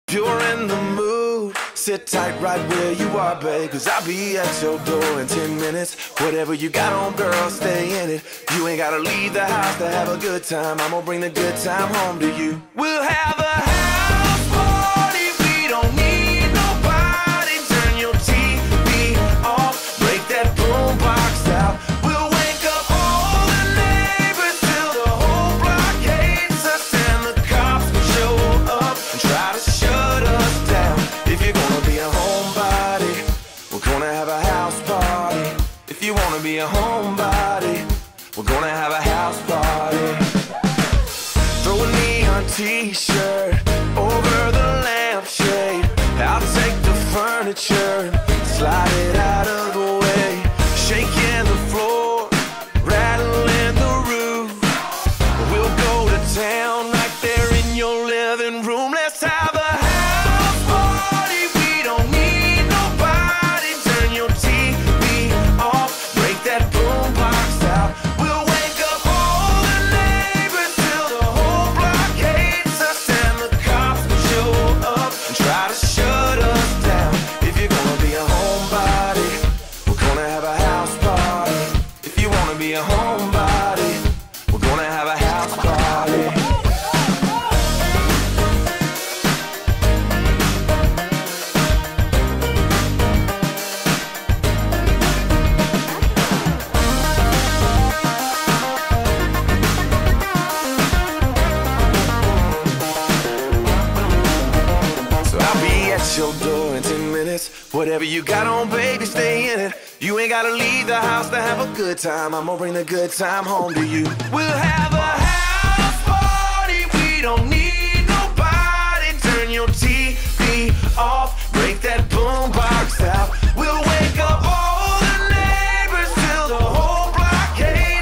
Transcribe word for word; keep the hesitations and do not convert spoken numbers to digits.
If you're in the mood, sit tight right where you are, babe, cause I'll be at your door in ten minutes. Whatever you got on, girl, stay in it. You ain't gotta leave the house to have a good time. I'm gonna bring the good time home to you. We'll have a house party, we don't need nobody. Turn your T V off, break that boombox out. We'll wake up all the neighbors till the whole block hates us, and the cops will show up and try to shut us down. If you're gonna be a homebody, we're gonna have a house party. If you wanna be a homebody, we're gonna have a house party. Throw a neon t-shirt over the lampshade. I'll take the furniture and slide it out of the way. Shaking the floor, rattling the roof. We'll go to town right there in your living room. Let's have a house party, we don't need nobody. Turn your T V off, break that boombox out. We'll wake up all the neighbors till the whole block hates us, and the cops will show up and try to shut us down. If you're gonna be a homebody, we're gonna have a house party. If you wanna be a homebody, we're gonna have a house party. So I'll be at your door in ten minutes. Whatever you got on, baby, stay in it. You ain't gotta leave the house to have a good time. I'm gonna bring the good time home to you. We'll have a house party, we don't need nobody. Turn your T V off, break that